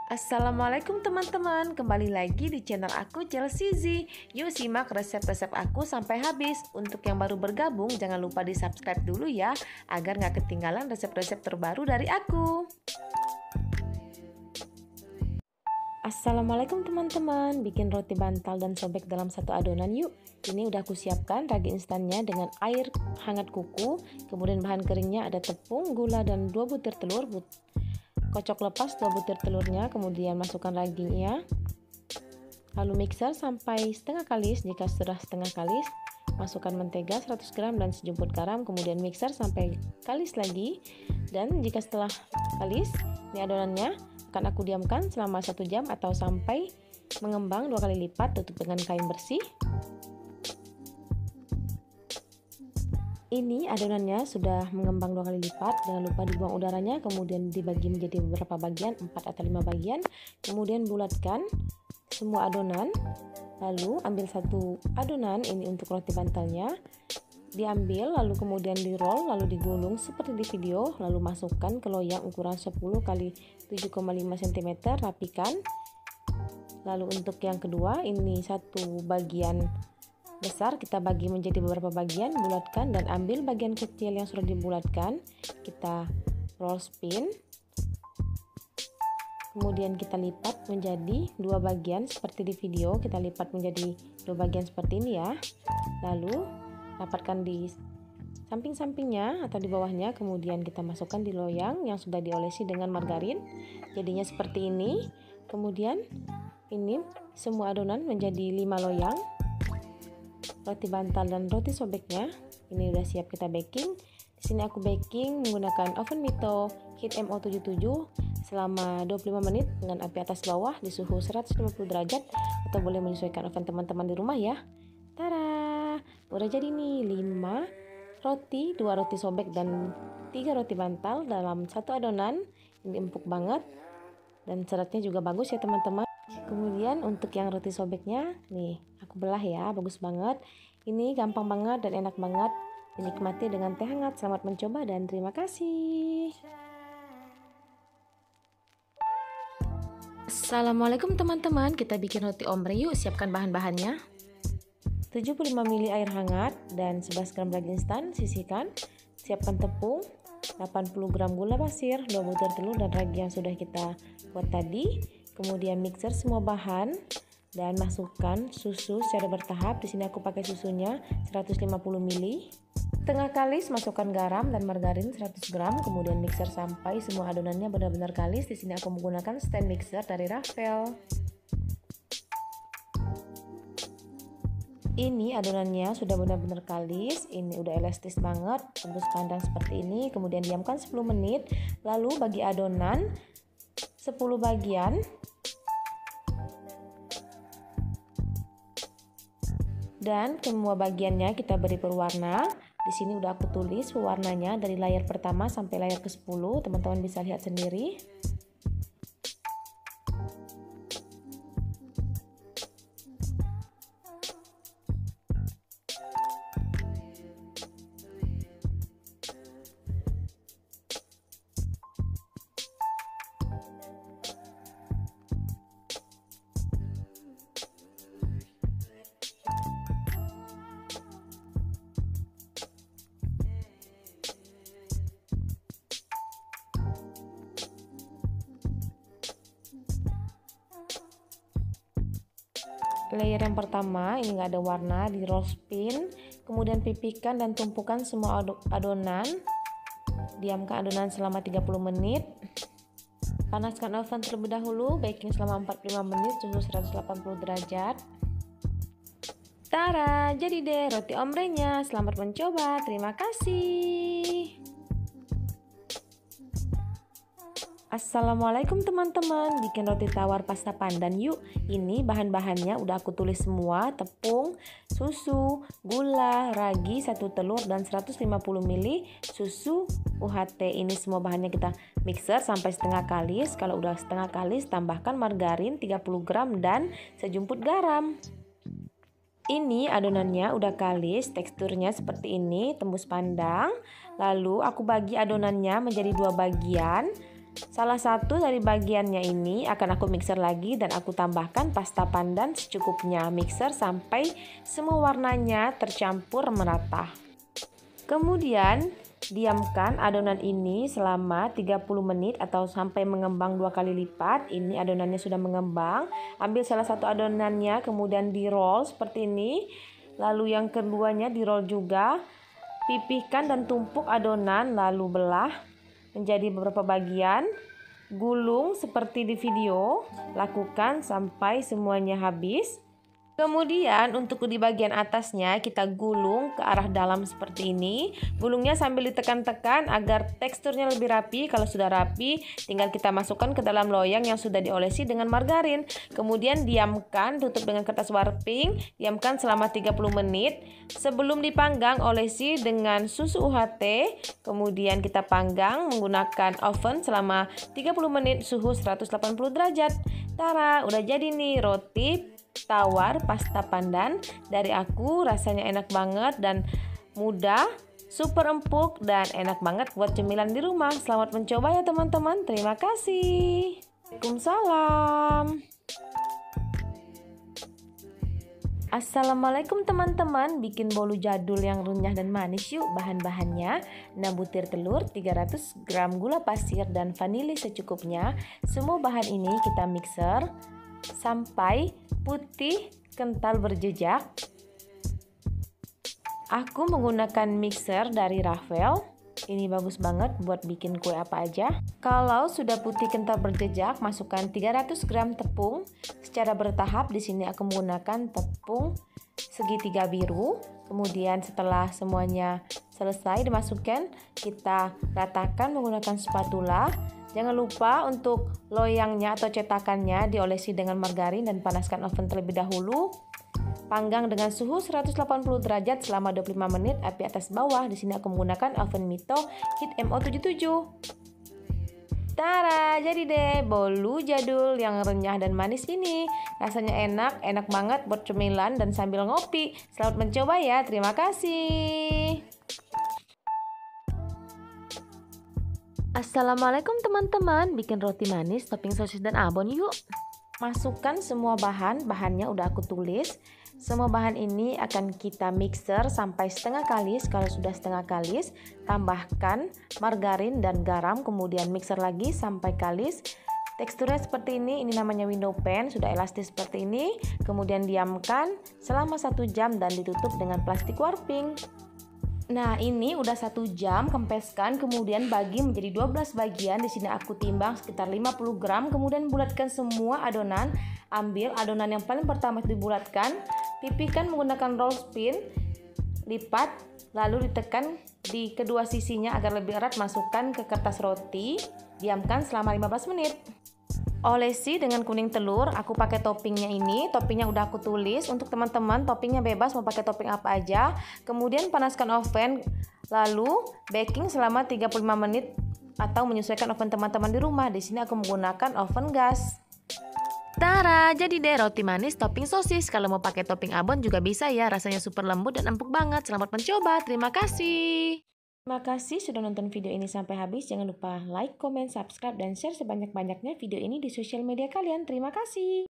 Assalamualaikum teman-teman, kembali lagi di channel aku Chelsea Z. Yuk simak resep-resep aku sampai habis. Untuk yang baru bergabung, jangan lupa di subscribe dulu ya, agar gak ketinggalan resep-resep terbaru dari aku. Assalamualaikum teman-teman, bikin roti bantal dan sobek dalam satu adonan yuk. Ini udah aku siapkan ragi instannya dengan air hangat kuku. Kemudian bahan keringnya ada tepung, gula, dan 2 butir telur. Kocok lepas 2 butir telurnya, kemudian masukkan raginya, lalu mixer sampai setengah kalis. Jika sudah setengah kalis, masukkan mentega 100 gram dan sejumput garam, kemudian mixer sampai kalis lagi. Dan jika setelah kalis, ini adonannya akan aku diamkan selama 1 jam atau sampai mengembang 2 kali lipat. Tutup dengan kain bersih. Ini adonannya sudah mengembang 2 kali lipat, jangan lupa dibuang udaranya, kemudian dibagi menjadi beberapa bagian, 4 atau 5 bagian. Kemudian bulatkan semua adonan, lalu ambil satu adonan ini untuk roti bantalnya, diambil lalu kemudian di roll, lalu digulung seperti di video, lalu masukkan ke loyang ukuran 10 x 7,5 cm, rapikan. Lalu untuk yang kedua, ini satu bagian besar kita bagi menjadi beberapa bagian, bulatkan dan ambil bagian kecil yang sudah dibulatkan, kita roll spin, kemudian kita lipat menjadi 2 bagian seperti di video. Kita lipat menjadi 2 bagian seperti ini ya, lalu rapatkan di samping-sampingnya atau di bawahnya, kemudian kita masukkan di loyang yang sudah diolesi dengan margarin, jadinya seperti ini. Kemudian ini semua adonan menjadi 5 loyang. Roti bantal dan roti sobeknya ini udah siap kita baking. Di sini aku baking menggunakan oven Mito heat MO77 selama 25 menit dengan api atas bawah di suhu 150 derajat, atau boleh menyesuaikan oven teman-teman di rumah ya. Tada, udah jadi nih 5 roti, 2 roti sobek dan 3 roti bantal dalam satu adonan. Ini empuk banget dan seratnya juga bagus ya teman-teman. Kemudian untuk yang roti sobeknya nih aku belah ya, bagus banget. Ini gampang banget dan enak banget, dinikmati dengan teh hangat. Selamat mencoba dan terima kasih. Assalamualaikum teman-teman, kita bikin roti ombre yuk. Siapkan bahan-bahannya. 75 ml air hangat dan 11 gram ragi instan, sisihkan. Siapkan tepung, 80 gram gula pasir, 2 butir telur dan ragi yang sudah kita buat tadi. Kemudian mixer semua bahan dan masukkan susu secara bertahap. Di sini aku pakai susunya 150 ml. Tengah kalis masukkan garam dan margarin 100 gram. Kemudian mixer sampai semua adonannya benar-benar kalis. Di sini aku menggunakan stand mixer dari Rafael. Ini adonannya sudah benar-benar kalis, ini udah elastis banget, tembus pandang seperti ini. Kemudian diamkan 10 menit, lalu bagi adonan 10 bagian. Dan semua bagiannya kita beri pewarna. Di sini udah aku tulis pewarnanya dari layar pertama sampai layar ke-10, teman-teman bisa lihat sendiri. Layer yang pertama ini nggak ada warna, di roll spin, kemudian pipihkan dan tumpukan semua adonan. Diamkan adonan selama 30 menit. Panaskan oven terlebih dahulu, baking selama 45 menit suhu 180 derajat. Tara, jadi deh roti ombrenya. Selamat mencoba, terima kasih. Assalamualaikum teman-teman, bikin roti tawar pasta pandan yuk. Ini bahan-bahannya udah aku tulis semua, tepung, susu, gula, ragi, 1 telur dan 150 ml susu UHT. Ini semua bahannya kita mixer sampai setengah kalis. Kalau udah setengah kalis, tambahkan margarin 30 gram dan sejumput garam. Ini adonannya udah kalis, teksturnya seperti ini, tembus pandang. Lalu aku bagi adonannya menjadi 2 bagian. Salah satu dari bagiannya ini akan aku mixer lagi dan aku tambahkan pasta pandan secukupnya. Mixer sampai semua warnanya tercampur merata. Kemudian diamkan adonan ini selama 30 menit atau sampai mengembang 2 kali lipat. Ini adonannya sudah mengembang. Ambil salah satu adonannya kemudian di roll seperti ini. Lalu yang keduanya di roll juga. Pipihkan dan tumpuk adonan lalu belah menjadi beberapa bagian, gulung seperti di video, lakukan sampai semuanya habis. Kemudian untuk di bagian atasnya kita gulung ke arah dalam seperti ini. Gulungnya sambil ditekan-tekan agar teksturnya lebih rapi. Kalau sudah rapi, tinggal kita masukkan ke dalam loyang yang sudah diolesi dengan margarin. Kemudian diamkan, tutup dengan kertas warping, diamkan selama 30 menit. Sebelum dipanggang, olesi dengan susu UHT. Kemudian kita panggang menggunakan oven selama 30 menit suhu 180 derajat. Tara, udah jadi nih roti tawar pasta pandan dari aku. Rasanya enak banget dan mudah, super empuk dan enak banget buat cemilan di rumah. Selamat mencoba ya teman-teman. Terima kasih. Waalaikumsalam. Assalamualaikum teman-teman. Bikin bolu jadul yang renyah dan manis yuk. Bahan-bahannya 6 butir telur, 300 gram gula pasir dan vanili secukupnya. Semua bahan ini kita mixer sampai putih kental berjejak. Aku menggunakan mixer dari Rafael. Ini bagus banget buat bikin kue apa aja. Kalau sudah putih kental berjejak, masukkan 300 gram tepung secara bertahap. Di sini aku menggunakan tepung segitiga biru. Kemudian setelah semuanya selesai dimasukkan, kita ratakan menggunakan spatula. Jangan lupa untuk loyangnya atau cetakannya diolesi dengan margarin dan panaskan oven terlebih dahulu. Panggang dengan suhu 180 derajat selama 25 menit, api atas bawah. Di sini aku menggunakan oven Mito Heat MO77. Tara, jadi deh bolu jadul yang renyah dan manis ini. Rasanya enak banget buat cemilan dan sambil ngopi. Selamat mencoba ya, terima kasih. Assalamualaikum teman-teman, bikin roti manis topping sosis dan abon yuk. Masukkan semua bahannya udah aku tulis. Semua bahan ini akan kita mixer sampai setengah kalis. Kalau sudah setengah kalis, tambahkan margarin dan garam, kemudian mixer lagi sampai kalis. Teksturnya seperti ini namanya window pan, sudah elastis seperti ini. Kemudian diamkan selama 1 jam dan ditutup dengan plastik warping. Nah, ini udah 1 jam, kempeskan, kemudian bagi menjadi 12 bagian. Di sini aku timbang sekitar 50 gram, kemudian bulatkan semua adonan. Ambil adonan yang paling pertama dibulatkan, pipihkan menggunakan roll spin, lipat, lalu ditekan di kedua sisinya agar lebih erat, masukkan ke kertas roti, diamkan selama 15 menit. Olesi dengan kuning telur, aku pakai toppingnya ini. Toppingnya udah aku tulis. Untuk teman-teman toppingnya bebas mau pakai topping apa aja. Kemudian panaskan oven, lalu baking selama 35 menit atau menyesuaikan oven teman-teman di rumah. Di sini aku menggunakan oven gas. Tara, jadi deh roti manis topping sosis. Kalau mau pakai topping abon juga bisa ya. Rasanya super lembut dan empuk banget. Selamat mencoba. Terima kasih. Terima kasih sudah nonton video ini sampai habis. Jangan lupa like, comment, subscribe, dan share sebanyak-banyaknya video ini di sosial media kalian. Terima kasih.